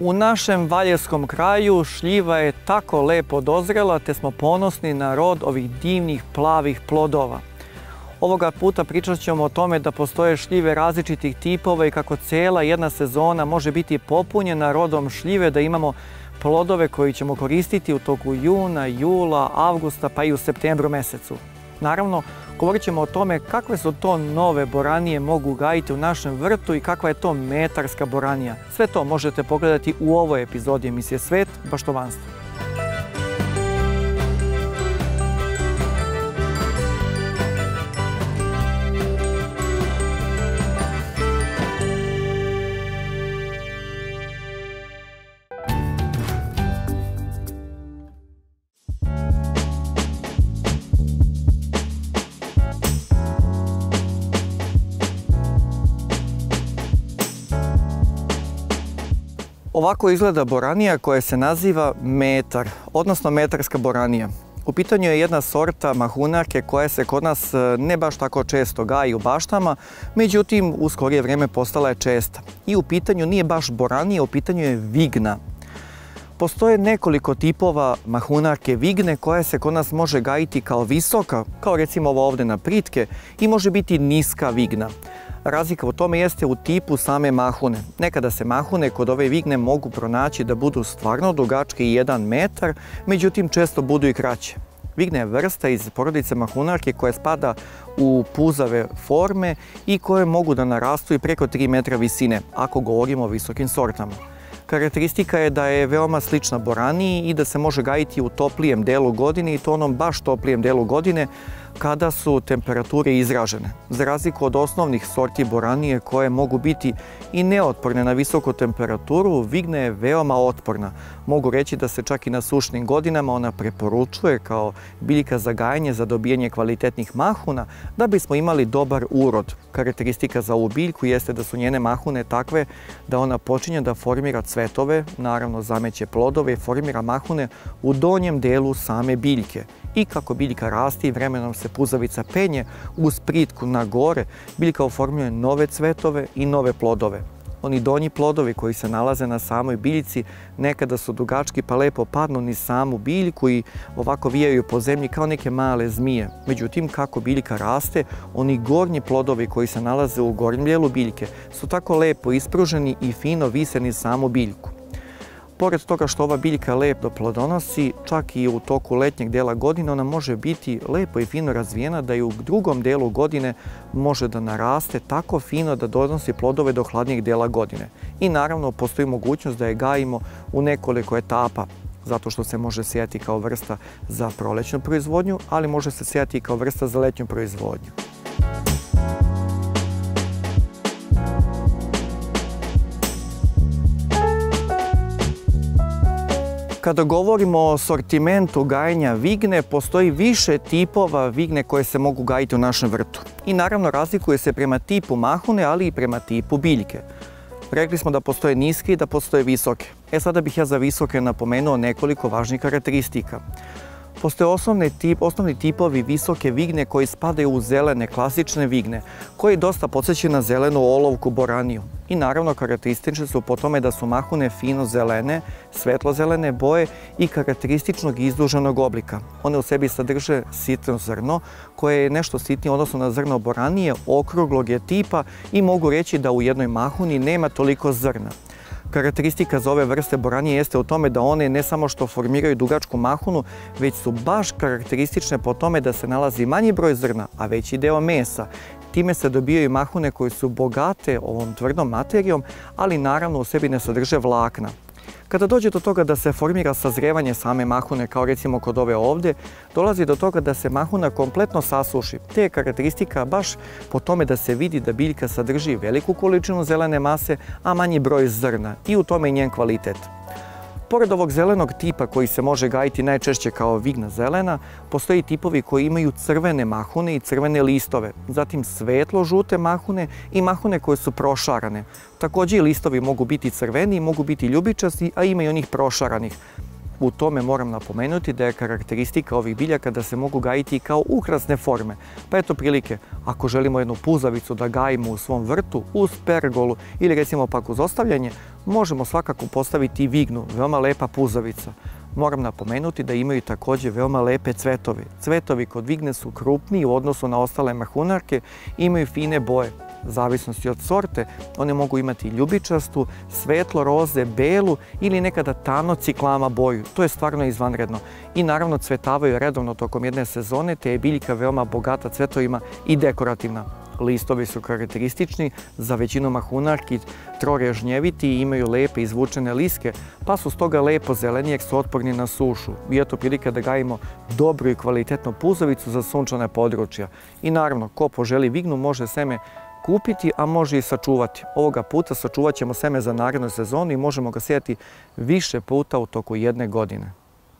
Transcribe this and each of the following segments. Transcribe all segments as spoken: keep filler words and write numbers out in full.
U našem Valjevskom kraju šljiva je tako lepo dozrela, te smo ponosni na rod ovih divnih plavih plodova. Ovoga puta pričat ćemo o tome da postoje šljive različitih tipova i kako cijela jedna sezona može biti popunjena rodom šljive, da imamo plodove koji ćemo koristiti u toku juna, jula, avgusta pa i u septembru mesecu. Naravno, govorit ćemo o tome kakve su to nove boranije mogu gajiti u našem vrtu i kakva je to metarska boranija. Sve to možete pogledati u ovoj epizodi emisije Svet baštovanstva. Ovako izgleda boranija koja se naziva metar, odnosno metarska boranija. U pitanju je jedna sorta mahunarke koja se kod nas ne baš tako često gaji u baštama, međutim u skorije vrijeme postala je česta. I u pitanju nije baš boranija, u pitanju je vigna. Postoje nekoliko tipova mahunarke vigne koja se kod nas može gajiti kao visoka, kao recimo ovo ovdje na pritke, i može biti niska vigna. Razlika u tome jeste u tipu same mahune. Nekada se mahune kod ove vigne mogu pronaći da budu stvarno dugačke i jedan metar, međutim često budu i kraće. Vigna je vrsta iz porodice mahunarke koja spada u puzave forme i koje mogu da narastu i preko tri metra visine, ako govorimo o visokim sortama. Karakteristika je da je veoma slična boraniji i da se može gajiti u toplijem delu godine, i to onom baš toplijem delu godine kada su temperature izražene. Za razliku od osnovnih sorti boranije koje mogu biti i neotporne na visoku temperaturu, vigna je veoma otporna. Mogu reći da se čak i na sušnim godinama ona preporučuje kao biljka za gajanje za dobijanje kvalitetnih mahuna da bismo imali dobar urod. Karakteristika za ovu biljku jeste da su njene mahune takve da ona počinje da formira cvetove, naravno zameće plodove i formira mahune u donjem delu same biljke. I kako biljka raste i vremenom se puzavica penje uz pritku na gore, biljka oformljuje nove cvetove i nove plodove. Oni donji plodovi koji se nalaze na samoj biljci nekada su dugački pa lepo padnu niz samu biljku i ovako vijaju po zemlji kao neke male zmije. Međutim, kako biljka raste, oni gornji plodovi koji se nalaze u gornjem dijelu biljke su tako lepo ispruženi i fino vise niz samu biljku. Pored toga što ova biljka lepo plodonosi, čak i u toku letnjeg dela godine ona može biti lepo i fino razvijena da i u drugom delu godine može da naraste tako fino da donosi plodove do hladnijeg dela godine. I naravno postoji mogućnost da je gajimo u nekoliko etapa, zato što se može sijati kao vrsta za prolećnu proizvodnju, ali može se sijati i kao vrsta za letnju proizvodnju. Kada govorimo o sortimentu gajenja vigne, postoji više tipova vigne koje se mogu gajiti u našem vrtu. I naravno razlikuje se prema tipu mahune, ali i prema tipu biljke. Rekli smo da postoje niske i da postoje visoke. E sada bih ja za visoke napomenuo nekoliko važnih karakteristika. Postoje osnovni, tip, osnovni tipovi visoke vigne koji spadaju u zelene, klasične vigne, koji dosta podsjećaju na zelenu olovku boraniju. I naravno karakteristične su po tome da su mahune fino zelene, svetlo-zelene boje i karakterističnog izduženog oblika. One u sebi sadrže sitno zrno, koje je nešto sitnije odnosno na zrno boranije, okruglog je tipa i mogu reći da u jednoj mahuni nema toliko zrna. Karakteristika za ove vrste boranije jeste u tome da one ne samo što formiraju dugačku mahunu, već su baš karakteristične po tome da se nalazi manji broj zrna, a veći deo mesa. Time se dobijaju mahune koje su bogate ovom tvrdom materijom, ali naravno u sebi ne sadrže vlakna. Kada dođe do toga da se formira sazrijevanje same mahune, kao recimo kod ove ovdje, dolazi do toga da se mahuna kompletno sasuši. Te je karakteristika baš po tome da se vidi da biljka sadrži veliku količinu zelene mase, a manji broj zrna, i u tome je njen kvalitet. Pored ovog zelenog tipa koji se može gajiti najčešće kao vigna zelena, postoji tipovi koji imaju crvene mahune i crvene listove, zatim svetlo-žute mahune i mahune koje su prošarane. Također i listovi mogu biti crveni, mogu biti ljubičasti, a ima i onih prošaranih. U tome moram napomenuti da je karakteristika ovih biljaka da se mogu gajiti kao ukrasne forme. Pa eto prilike, ako želimo jednu puzavicu da gajimo u svom vrtu uz pergolu ili recimo pak uz ostavljanje, možemo svakako postaviti i vignu, veoma lepa puzavica. Moram napomenuti da imaju također veoma lepe cvetovi. Cvetovi kod vigne su krupniji u odnosu na ostale mahunarke, imaju fine boje. U zavisnosti od sorte, one mogu imati ljubičastu, svetlo roze, belu ili nekada tamno ciklama boju. To je stvarno izvanredno. I naravno cvetavaju redovno tokom jedne sezone, te je biljka veoma bogata cvetovima i dekorativna. Listovi su karakteristični za većinu mahunarki, trorežnjeviti i imaju lepe izvučene liske, pa su stoga lepo zeleni jer su otporni na sušu. I eto prilika da gajimo dobru i kvalitetnu puzavicu za sunčane područja. I naravno, ko poželi vignu može seme kupiti, a može i sačuvati. Ovoga puta sačuvat ćemo seme za narednu sezonu i možemo ga sejati više puta u toku jedne godine.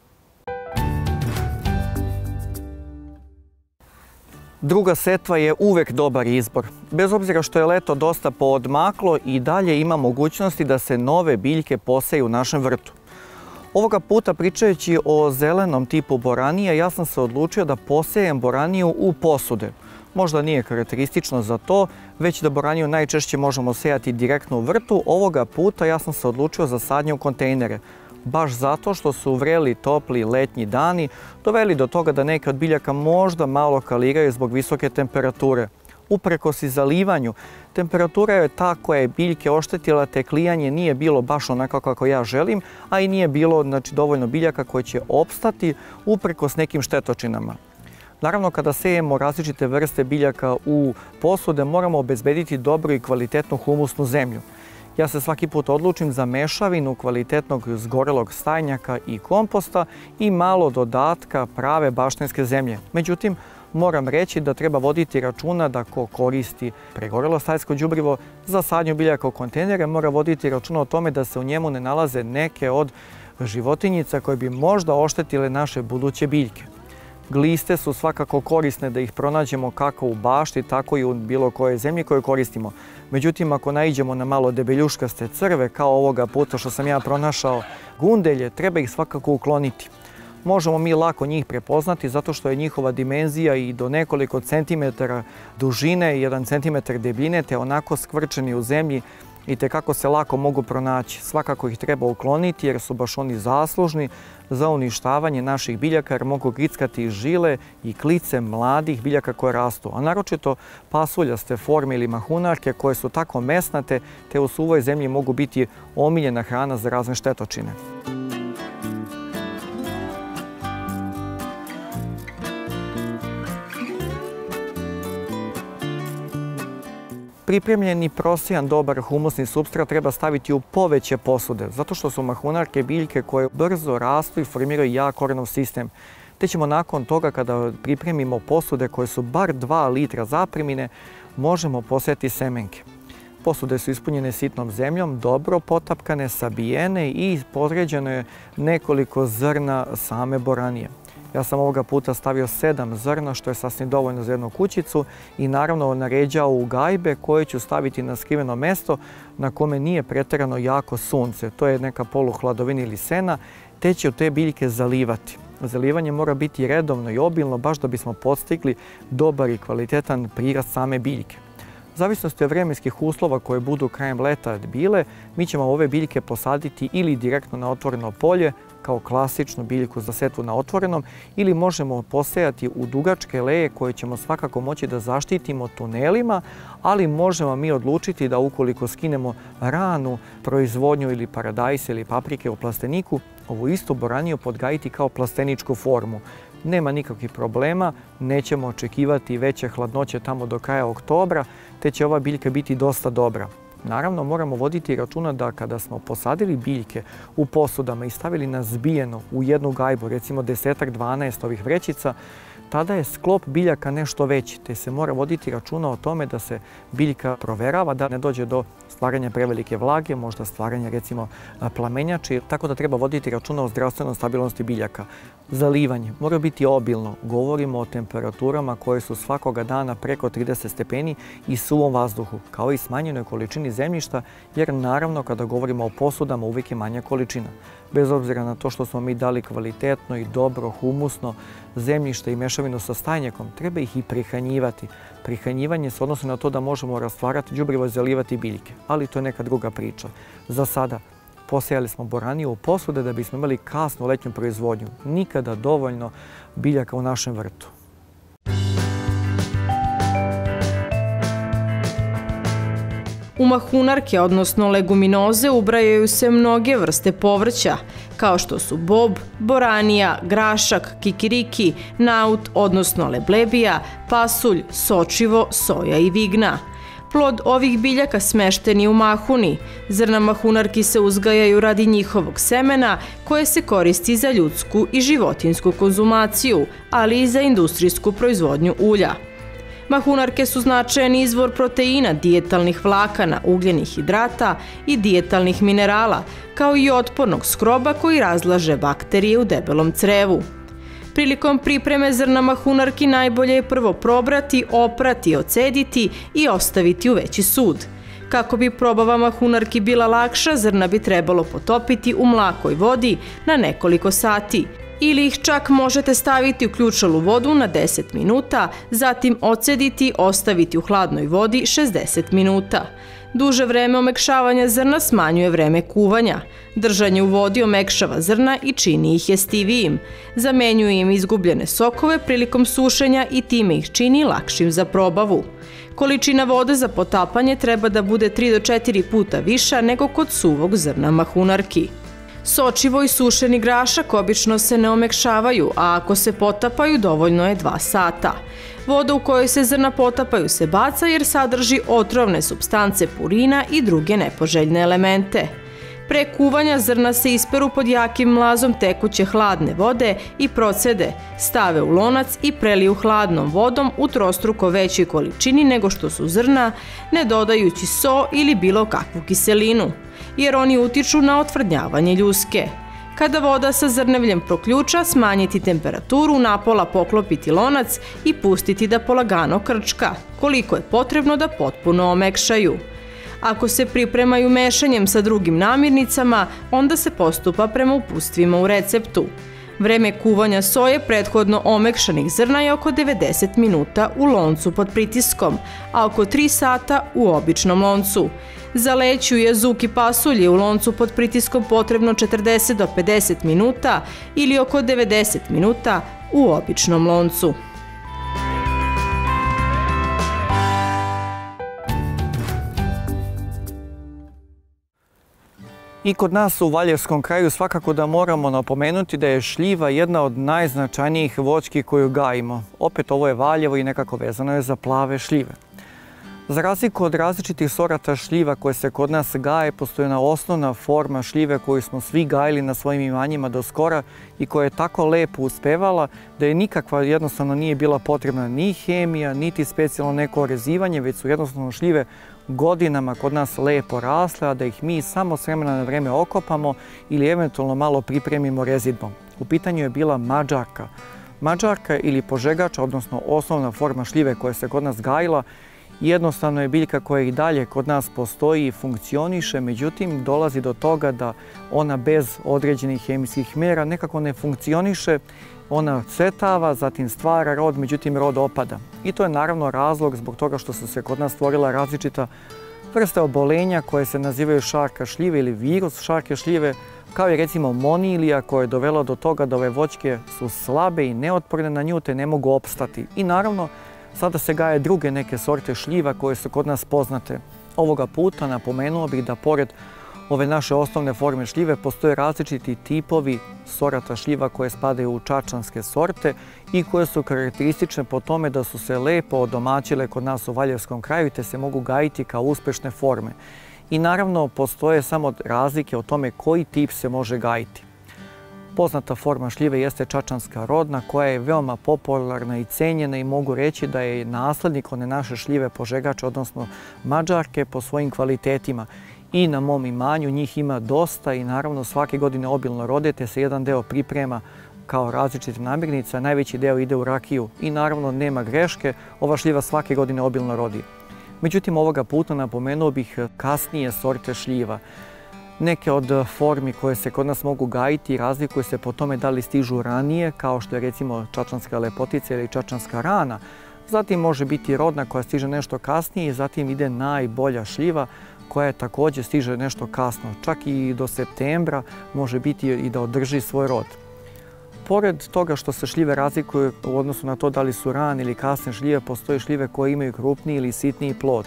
Druga setva je uvek dobar izbor. Bez obzira što je leto dosta poodmaklo, i dalje ima mogućnosti da se nove biljke poseju u našem vrtu. Ovoga puta, pričajući o zelenom tipu boranije, ja sam se odlučio da posejem boraniju u posude. Možda nije karakteristično za to, već da boraniju najčešće možemo sejati direktno u vrtu. Ovoga puta ja sam se odlučio za sadnju u kontejnere. Baš zato što su vreli, topli letnji dani doveli do toga da neke od biljaka možda malo kaliraju zbog visoke temperature. Uprkos i zalivanju, temperatura je ta koja je biljke oštetila, te klijanje nije bilo baš onako kako ja želim, a i nije bilo znači, dovoljno biljaka koje će opstati uprkos nekim štetočinama. Naravno, kada sejemo različite vrste biljaka u posude, moramo obezbediti dobru i kvalitetnu humusnu zemlju. Ja se svaki put odlučim za mešavinu kvalitetnog zgorelog stajnjaka i komposta i malo dodatka prave baštenske zemlje. Međutim, moram reći da treba voditi računa da ko koristi pregorelo stajsko đubrivo za sadnju biljaka u kontejnere, mora voditi računa o tome da se u njemu ne nalaze neke od životinjica koje bi možda oštetile naše buduće biljke. Gliste su svakako korisne da ih pronađemo kako u bašti, tako i u bilo kojoj zemlji koju koristimo. Međutim, ako naiđemo na malo debeljuškaste crve, kao ovoga puta što sam ja pronašao gundelje, treba ih svakako ukloniti. Možemo mi lako njih prepoznati zato što je njihova dimenzija i do nekoliko centimetara dužine, jedan centimetar debljine, te onako skvrčeni u zemlji i tekako se lako mogu pronaći. Svakako ih treba ukloniti jer su baš oni zaslužni za uništavanje naših biljaka jer mogu grickati žile i klice mladih biljaka koje rastu, a naročito pasuljaste forme ili mahunarke koje su tako mesnate te u suvoj zemlji mogu biti omiljena hrana za razne štetočine. Pripremljeni prosijan dobar humusni supstrat treba staviti u poveće posude, zato što su mahunarke biljke koje brzo rastu i formiraju jak korenov sistem. Te ćemo nakon toga, kada pripremimo posude koje su bar dva litra zapremine, možemo posejati semenke. Posude su ispunjene sitnom zemljom, dobro potapkane, sabijene i podređeno je nekoliko zrna same boranije. Ja sam ovoga puta stavio sedam zrna, što je sasvim dovoljno za jednu kućicu i naravno naređao u gajbe koje ću staviti na skriveno mesto na kome nije pretjerano jako sunce. To je neka poluhladovina ili sena, te će te biljke zalivati. Zalivanje mora biti redovno i obilno, baš da bismo postigli dobar i kvalitetan prirast same biljke. U zavisnosti od vremenskih uslova koje budu krajem leta bile, mi ćemo ove biljke posaditi ili direktno na otvoreno polje, kao klasičnu biljku za setvu na otvorenom, ili možemo posejati u dugačke leje koje ćemo svakako moći da zaštitimo tunelima, ali možemo mi odlučiti da ukoliko skinemo ranu proizvodnju ili paradajsa ili paprike u plasteniku, ovu istu boraniju podgajiti kao plasteničku formu. Nema nikakvih problema, nećemo očekivati veće hladnoće tamo do kraja oktobra, te će ova biljka biti dosta dobra. Naravno, moramo voditi računa da kada smo posadili biljke u posudama i stavili na zbijeno u jednu gajbu, recimo desetak, dvanaest ovih vrećica, tada je sklop biljaka nešto veći, te se mora voditi računa o tome da se biljka proverava, da ne dođe do stvaranja prevelike vlage, možda stvaranja recimo plamenjači, tako da treba voditi računa o zdravstvenoj stabilnosti biljaka. Zalivanje mora biti obilno, govorimo o temperaturama koje su svakoga dana preko trideset stepeni i suvom vazduhu, kao i smanjenoj količini zemljišta, jer naravno kada govorimo o posudama uvijek je manja količina. bez obzira na to što smo mi dali kvalitetno i dobro, humusno zemljište i mešavinu sa stajnjakom, treba ih i prihranjivati. Prihranjivanje se odnosi na to da možemo rastvarati đubrivo i zalivati biljke, ali to je neka druga priča. Za sada posejali smo boraniju u posude da bismo imali kasnu letnju proizvodnju. Nikada dovoljno biljaka u našem vrtu. U mahunarke, odnosno leguminoze, ubrajaju se mnoge vrste povrća, kao što su bob, boranija, grašak, kikiriki, naut, odnosno leblebija, pasulj, sočivo, soja i vigna. Plod ovih biljaka smešten je u mahuni. Zrna mahunarki se uzgajaju radi njihovog semena, koje se koristi za ljudsku i životinsku konzumaciju, ali i za industrijsku proizvodnju ulja. Mahunarke su značajan izvor proteina, dijetalnih vlakana, ugljenih hidrata i dijetalnih minerala, kao i otpornog skroba koji razlaže bakterije u debelom crevu. Prilikom pripreme zrna mahunarki najbolje je prvo probrati, oprati, ocediti i ostaviti u veći sud. Kako bi probava mahunarki bila lakša, zrna bi trebalo potopiti u mlakoj vodi na nekoliko sati. Ili ih čak možete staviti u ključalu vodu na deset minuta, zatim ocediti, ostaviti u hladnoj vodi šezdeset minuta. Duže vreme omekšavanja zrna smanjuje vreme kuvanja. Držanje u vodi omekšava zrna i čini ih jestivijim. Zamenjuje im izgubljene sokove prilikom sušenja i time ih čini lakšim za probavu. Količina vode za potapanje treba da bude tri do četiri puta viša nego kod suvog zrna mahunarki. Sočivo i sušeni grašak obično se ne omekšavaju, a ako se potapaju dovoljno je dva sata. Voda u kojoj se zrna potapaju se baca jer sadrži otrovne supstance purina i druge nepoželjne elemente. Pre kuvanja zrna se isperu pod jakim mlazom tekuće hladne vode i procede, stave u lonac i preliju hladnom vodom u trostruko većoj količini nego što su zrna, ne dodajući so ili bilo kakvu kiselinu, jer oni utiču na otvrdnjavanje ljuske. Kada voda sa zrnevljem proključa, smanjiti temperaturu, napola poklopiti lonac i pustiti da polagano krčka, koliko je potrebno da potpuno omekšaju. Ako se pripremaju mešanjem sa drugim namirnicama, onda se postupa prema uputstvima u receptu. Vreme kuvanja soje prethodno omekšanih zrna je oko devedeset minuta u loncu pod pritiskom, a oko tri sata u običnom loncu. Za leću, jezuk i pasulj je u loncu pod pritiskom potrebno četrdeset do pedeset minuta ili oko devedeset minuta u običnom loncu. I kod nas u Valjevskom kraju svakako da moramo napomenuti da je šljiva jedna od najznačajnijih voćki koju gajimo. Opet ovo je Valjevo i nekako vezano je za plave šljive. Za razliku od različitih sorata šljiva koje se kod nas gaje, postoji jedna osnovna forma šljive koju smo svi gajili na svojim imanjima do skora i koja je tako lepo uspevala da je nikakva jednostavno nije bila potrebna ni hemija, niti specijalno neko orezivanje, već su jednostavno šljive godinama kod nas lepo rasle, a da ih mi samo s vremena na vreme okopamo ili eventualno malo pripremimo rezidbom. U pitanju je bila mađarka. Mađarka ili požegača, odnosno osnovna forma šljive koja se kod nas gajila, jednostavno je biljka koja i dalje kod nas postoji i funkcioniše, međutim dolazi do toga da ona bez određenih hemijskih mjera nekako ne funkcioniše, ona cvetava, zatim stvara rod, međutim rod opada. I to je naravno razlog zbog toga što su se kod nas stvorila različita vrste obolenja koje se nazivaju šarka šljive ili virus šarke šljive, kao i recimo monilija koja je dovela do toga da ove voćke su slabe i neotporne na nju te ne mogu opstati. I naravno sada se gaje druge neke sorte šljiva koje su kod nas poznate. Ovoga puta napomenuo bih da pored ove naše osnovne forme šljive postoje različiti tipovi sorata šljiva koje spadaju u čačanske sorte i koje su karakteristične po tome da su se lepo odomaćile kod nas u Valjevskom kraju te se mogu gajiti kao uspešne forme. I naravno postoje samo razlike o tome koji tip se može gajiti. Poznata forma šljive jeste čačanska rodna koja je veoma popularna i cenjena i mogu reći da je naslednik one naše šljive požegače, odnosno mađarke po svojim kvalitetima. I na mom imanju njih ima dosta i naravno svake godine obilno rode te se jedan deo priprema kao različitih namirnica, najveći deo ide u rakiju i naravno nema greške, ova šljiva svake godine obilno rodi. Međutim, ovoga puta napomenuo bih kasnije sorte šljiva. Neke od formi koje se kod nas mogu gajiti razlikuju se po tome da li stižu ranije, kao što je recimo čačanska lepotica ili čačanska rana. Zatim može biti rodna koja stiže nešto kasnije i zatim ide najbolja šljiva koja također stiže nešto kasno. Čak i do septembra može biti i da održi svoj rod. Pored toga što se šljive razlikuju u odnosu na to da li su rane ili kasne šljive, postoje šljive koje imaju krupniji ili sitniji plod.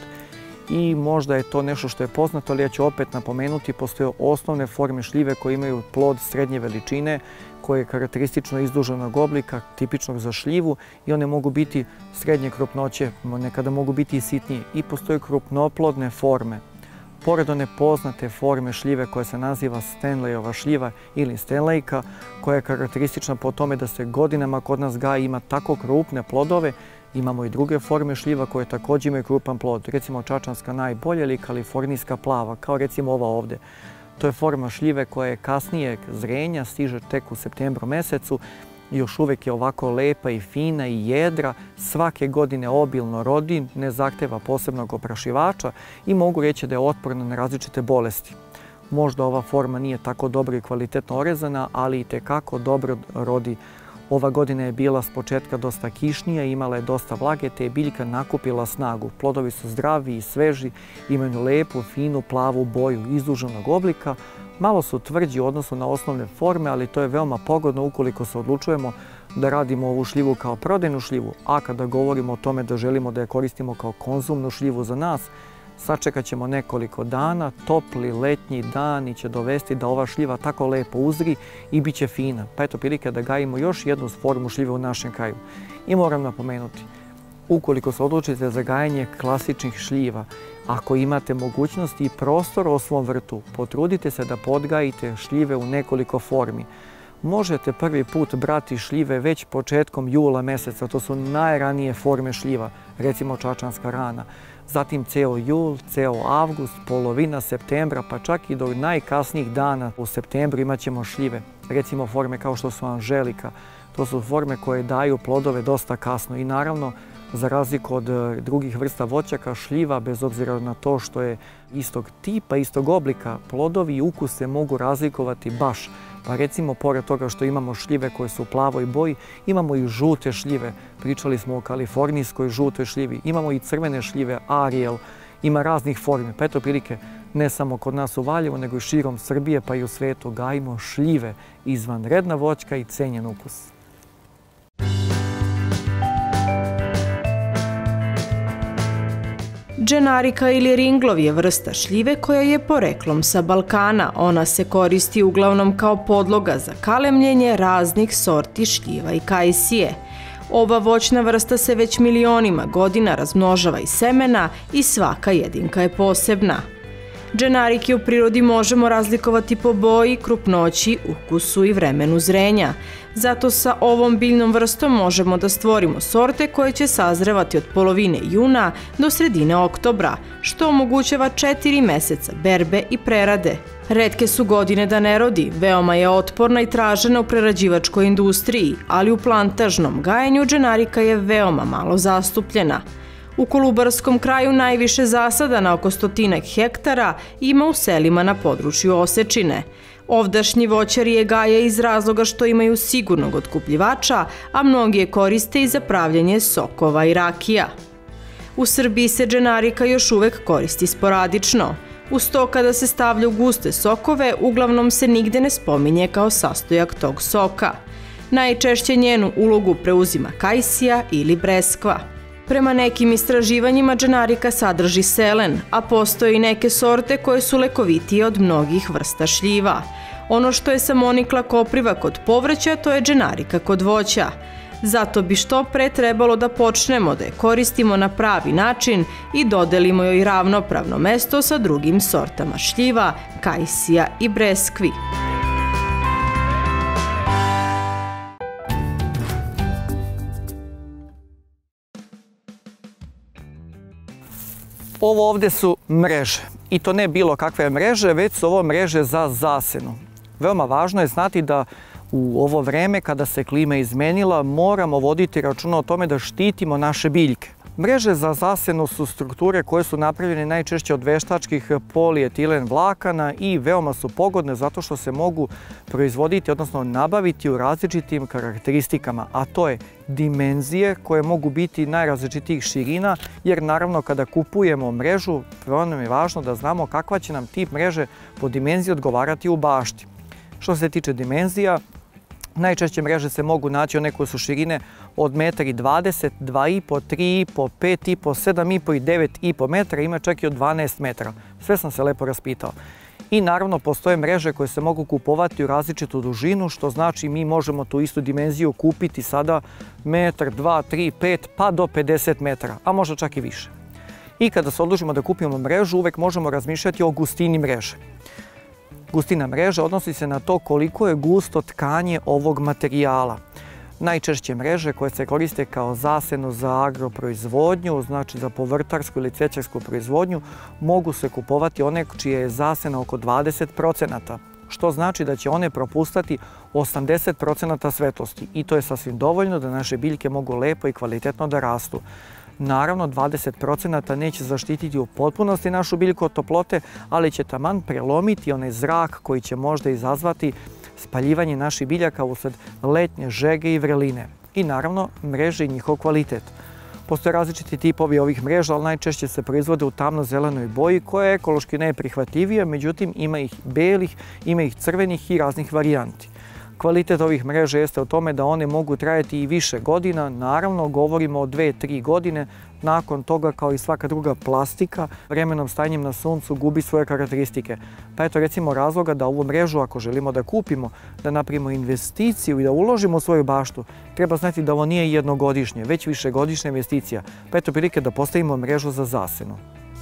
I možda je to nešto što je poznato, ali ja ću opet napomenuti, postoje osnovne forme šljive koje imaju plod srednje veličine, koje je karakteristično izduženog oblika, tipičnog za šljivu, i one mogu biti srednje krupnoće, nekada mogu biti i sitnije. I postoje krupnoplodne forme. Pored one poznate forme šljive koja se naziva Stanleyova šljiva ili Stanleyka, koja je karakteristična po tome da se godinama kod nas gaji, ima tako krupne plodove, imamo i druge forme šljiva koje također imaju krupan plod, recimo čačanska najbolja ili kalifornijska plava, kao recimo ova ovdje. To je forma šljive koja je kasnije zrenja, stiže tek u septembru mesecu, još uvijek je ovako lepa i fina i jedra, svake godine obilno rodi, ne zahteva posebnog oprašivača i mogu reći da je otporna na različite bolesti. Možda ova forma nije tako dobro i kvalitetno orezana, ali i tekako dobro rodi. Ova godina je bila s početka dosta kišnija, imala je dosta vlage, te je biljka nakupila snagu. Plodovi su zdravi i sveži, imaju lepu, finu, plavu boju izduženog oblika. Malo su tvrđi u odnosu na osnovne forme, ali to je veoma pogodno ukoliko se odlučujemo da radimo ovu šljivu kao prodajnu šljivu, a kada govorimo o tome da želimo da je koristimo kao konzumnu šljivu za nas, sačekat ćemo nekoliko dana, topli letnji dani će dovesti da ova šljiva tako lepo uzri i bit će fina. Pa eto prilike da gajimo još jednu formu šljive u našem kraju. I moram napomenuti, ukoliko se odlučite za gajanje klasičnih šljiva, ako imate mogućnosti i prostor u svom vrtu, potrudite se da podgajite šljive u nekoliko formi. Možete prvi put brati šljive već početkom jula meseca, to su najranije forme šljiva, recimo čačanska rana. Zatim ceo jul, ceo avgust, polovina septembra, pa čak i do najkasnijih dana u septembru imat ćemo šljive. Recimo forme kao što su anželika, to su forme koje daju plodove dosta kasno i naravno, za razliku od drugih vrsta voćaka, šljiva, bez obzira na to što je istog tipa, istog oblika, plodovi i ukus se mogu razlikovati baš. Pa recimo, pored toga što imamo šljive koje su u plavoj boji, imamo i žute šljive. Pričali smo o kalifornijskoj žutoj šljivi. Imamo i crvene šljive, Ariel. Ima raznih formi. Pa eto prilike, ne samo kod nas u Valjevu, nego i širom Srbije, pa i u svetu gajimo šljive. Izvanredna voćka i cenjen ukus. Dženarika ili ringlov je vrsta šljive koja je poreklom sa Balkana. Ona se koristi uglavnom kao podloga za kalemljenje raznih sorti šljiva i kajsije. Ova voćna vrsta se već milionima godina razmnožava iz semena i svaka jedinka je posebna. Dženarike u prirodi možemo razlikovati po boji, krupnoći, ukusu i vremenu zrenja. Zato sa ovom biljnom vrstom možemo da stvorimo sorte koje će sazrevati od polovine juna do sredine oktobra, što omogućava četiri meseca berbe i prerade. Retke su godine da ne rodi, veoma je otporna i tražena u prerađivačkoj industriji, ali u plantažnom gajenju dženarika je veoma malo zastupljena. U Kolubarskom kraju najviše zasada na oko stotinak hektara ima u selima na području Osečine. Ovdašnji voćari je gaje iz razloga što imaju sigurnog otkupljivača, a mnogi je koriste i za pravljanje sokova i rakija. U Srbiji se dženarika još uvek koristi sporadično. Uz to kada se stavlja u guste sokove, uglavnom se nigde ne spominje kao sastojak tog soka. Najčešće njenu ulogu preuzima kajsija ili breskva. Prema nekim istraživanjima dženarika sadrži selen, a postoje i neke sorte koje su lekovitije od mnogih vrsta šljiva. Ono što je samonikla kopriva kod povrća, to je dženarika kod voća. Zato bi što pre trebalo da počnemo da je koristimo na pravi način i dodelimo joj ravnopravno mesto sa drugim sortama šljiva, kajsija i breskvi. Ovo ovdje su mreže. I to ne bilo kakve mreže, već su ovo mreže za zasenu. Veoma važno je znati da u ovo vreme kada se klima izmenila moramo voditi računa o tome da štitimo naše biljke. Mreže za zasenu su strukture koje su napravljene najčešće od veštačkih polietilen vlakana i veoma su pogodne zato što se mogu proizvoditi, odnosno nabaviti u različitim karakteristikama, a to je dimenzije koje mogu biti najrazličitijih širina, jer naravno kada kupujemo mrežu, prvo nam je važno da znamo kakva će nam tip mreže po dimenziji odgovarati u bašti. Što se tiče dimenzija, najčešće mreže se mogu naći one koje su širine od jedan dvadeset, dva i po, tri i po, pet i po, sedam i po i devet i po metara, ima čak i od dvanaest metara. Sve sam se lepo raspitao. I naravno postoje mreže koje se mogu kupovati u različitu dužinu, što znači mi možemo tu istu dimenziju kupiti sada metar, dva, tri, pet, pa do pedeset metara, a možda čak i više. I kada se odlučimo da kupimo mrežu, uvek možemo razmišljati o gustini mreže. Gustina mreže odnosi se na to koliko je gusto tkanje ovog materijala. Najčešće mreže koje se koriste kao zasenu za agroproizvodnju, znači za povrtarsku ili cvećarsku proizvodnju, mogu se kupovati one čije je zasena oko dvadeset procenata, što znači da će one propustati osamdeset procenata svetlosti i to je sasvim dovoljno da naše biljke mogu lepo i kvalitetno da rastu. Naravno, dvadeset procenata neće zaštititi u potpunosti našu biljku od toplote, ali će taman prelomiti onaj zrak koji će možda izazvati spaljivanje naših biljaka usled letnje žege i vreline. I naravno, mreže i njihov kvalitet. Postoje različiti tipovi ovih mreža, ali najčešće se proizvode u tamno-zelenoj boji koja je ekološki najprihvatljivija, međutim ima ih belih, ima ih crvenih i raznih varijanti. Kvalitet ovih mreža jeste u tome da one mogu trajati i više godina, naravno govorimo o dve do tri godine, nakon toga kao i svaka druga plastika, vremenom stanjem na suncu gubi svoje karakteristike. Pa eto recimo razloga da ovu mrežu ako želimo da kupimo, da napravimo investiciju i da uložimo u svoju baštu, treba znati da ovo nije jednogodišnje, već višegodišnja investicija. Pa eto prilike da postavimo mrežu za zasenu.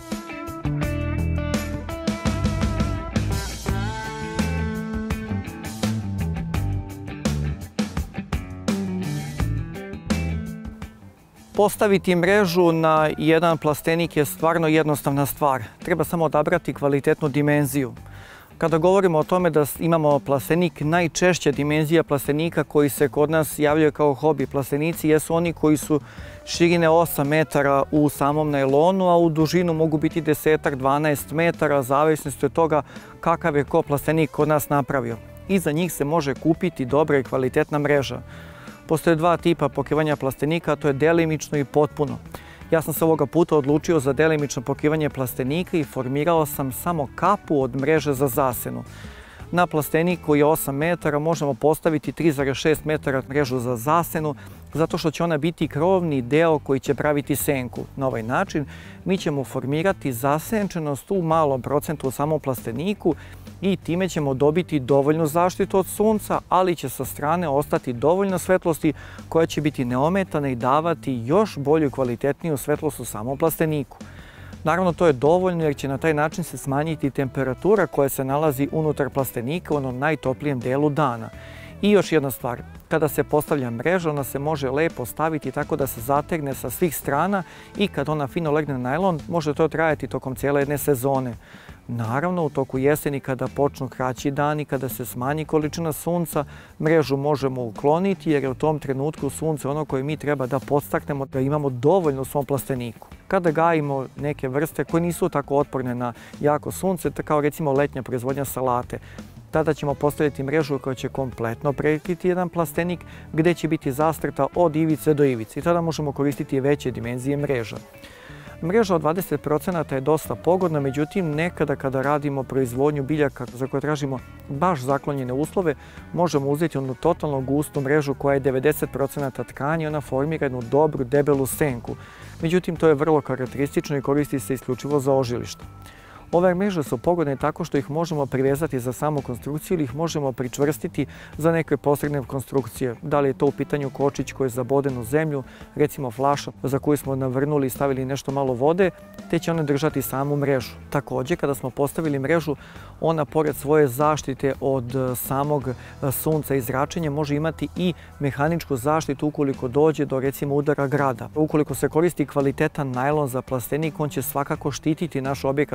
Postaviti mrežu na jedan plastenik je stvarno jednostavna stvar. Treba samo odabrati kvalitetnu dimenziju. Kada govorimo o tome da imamo plastenik, najčešća dimenzija plastenika koji se kod nas javljaju kao hobi plastenici jesu oni koji su širine osam metara u samom najlonu, a u dužinu mogu biti deset do dvanaest metara, zavisnosti od toga kakav je ko plastenik kod nas napravio. I za njih se može kupiti dobra i kvalitetna mreža. Postoje dva tipa pokrivanja plastenika, a to je delimično i potpuno. Ja sam se ovoga puta odlučio za delimično pokrivanje plastenika i formirao sam samo kapu od mreže za zasenu. Na plastenik koji je osam metara možemo postaviti tri zarez šest metara mrežu za zasenu, zato što će ona biti krovni deo koji će praviti senku. Na ovaj način mi ćemo formirati zasenčenost u malom procentu u samom plasteniku i time ćemo dobiti dovoljnu zaštitu od sunca, ali će sa strane ostati dovoljno svetlosti koja će biti neometana i davati još bolju i kvalitetniju svetlost u samom plasteniku. Naravno, to je dovoljno jer će na taj način se smanjiti temperatura koja se nalazi unutar plastenika u onom najtoplijem delu dana. I još jedna stvar, kada se postavlja mreža, ona se može lepo staviti tako da se zategne sa svih strana i kad ona fino legne na najlon, može to trajati tokom cijele jedne sezone. Naravno, u toku jeseni kada počnu kraći dani, kada se smanji količina sunca, mrežu možemo ukloniti jer je u tom trenutku sunce ono koje mi treba da podstaknemo da imamo dovoljno u svom plasteniku. Kada gajimo neke vrste koje nisu tako otporne na jako sunce, kao recimo letnja proizvodnja salate, tada ćemo postaviti mrežu koja će kompletno prekriti jedan plastenik gdje će biti zastrta od ivice do ivice i tada možemo koristiti veće dimenzije mreža. Mreža od dvadeset procenata je dosta pogodna, međutim nekada kada radimo proizvodnju biljaka za koje tražimo baš zaklonjene uslove, možemo uzeti onu totalno gustu mrežu koja je devedeset procenata tkanja i ona formira jednu dobru, debelu senku. Međutim, to je vrlo karakteristično i koristi se isključivo za ožilište. Ove mreže su pogodne tako što ih možemo privezati za samu konstrukciju ili ih možemo pričvrstiti za neke posredne konstrukcije. Da li je to u pitanju kočić koji je zaboden u zemlju, recimo flaša za koju smo navrnuli i stavili nešto malo vode, te će one držati samu mrežu. Također, kada smo postavili mrežu, ona pored svoje zaštite od samog sunca i zračenja može imati i mehaničku zaštitu ukoliko dođe do recimo udara grada. Ukoliko se koristi kvalitetan najlon za plastenik, on će svakako štititi naš objekat od grada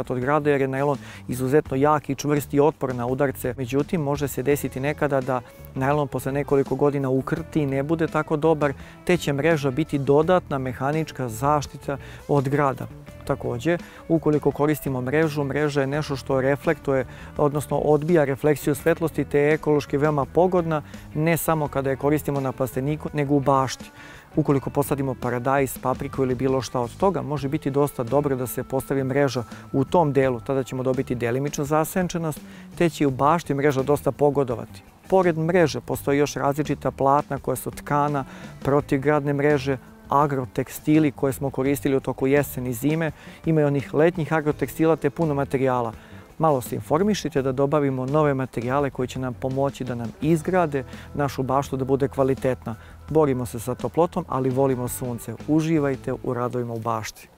proizvode jer je najlon izuzetno jak i čvrst i otporan na udarce. Međutim, može se desiti nekada da najlon posle nekoliko godina ukrti i ne bude tako dobar, te će mreža biti dodatna mehanička zaštita od grada. Također, ukoliko koristimo mrežu, mreža je nešto što reflektuje, odnosno odbija refleksiju svetlosti, te je ekološki veoma pogodna, ne samo kada je koristimo na plasteniku, nego u bašti. Ukoliko posadimo paradajz, papriku ili bilo šta od toga, može biti dosta dobro da se postavi mreža u tom delu, tada ćemo dobiti delimičnu zasenčenost, te će i u bašti mreža dosta pogodovati. Pored mreže postoji još različita platna koja su tkana, protivgradne mreže, agrotekstili koje smo koristili u toku jeseni i zime, ima i onih letnjih agrotekstila te puno materijala. Malo se informišite da dobavimo nove materijale koji će nam pomoći da nam izgrade našu baštu da bude kvalitetna. Borimo se sa toplotom, ali volimo sunce. Uživajte u radovima u bašti.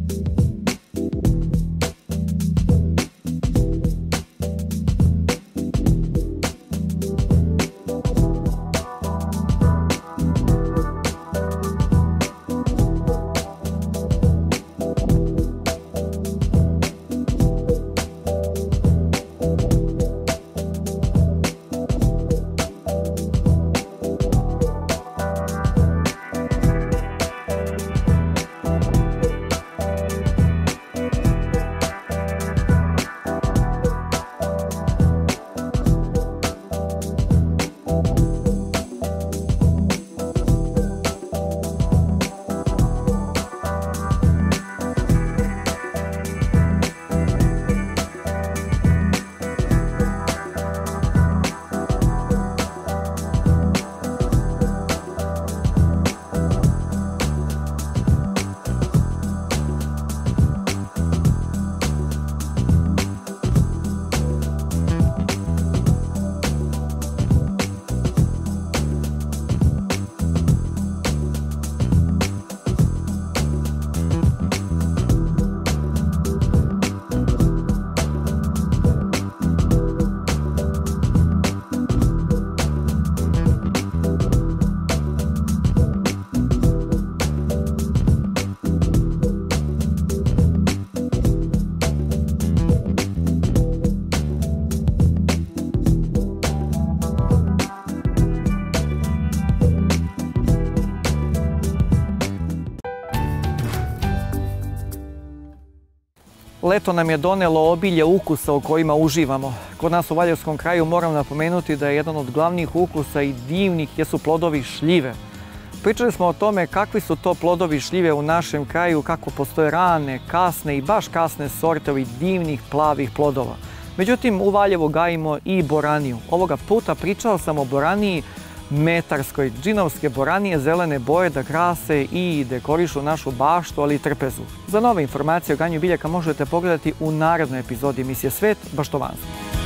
Leto nam je donelo obilje ukusa u kojima uživamo. Kod nas u Valjevskom kraju moram napomenuti da je jedan od glavnih ukusa i divnih jesu plodovi šljive. Pričali smo o tome kakvi su to plodovi šljive u našem kraju, kako postoje rane, kasne i baš kasne sorte ovih divnih plavih plodova. Međutim, u Valjevu gajimo i boraniju. Ovoga puta pričao sam o boraniji metarskoj, džinovske boranije zelene boje da krase i dekorišu našu baštu, ali i trpezu. Za nove informacije o gajanju biljaka možete pogledati u narednoj epizodi emisije Svet baštovanstva.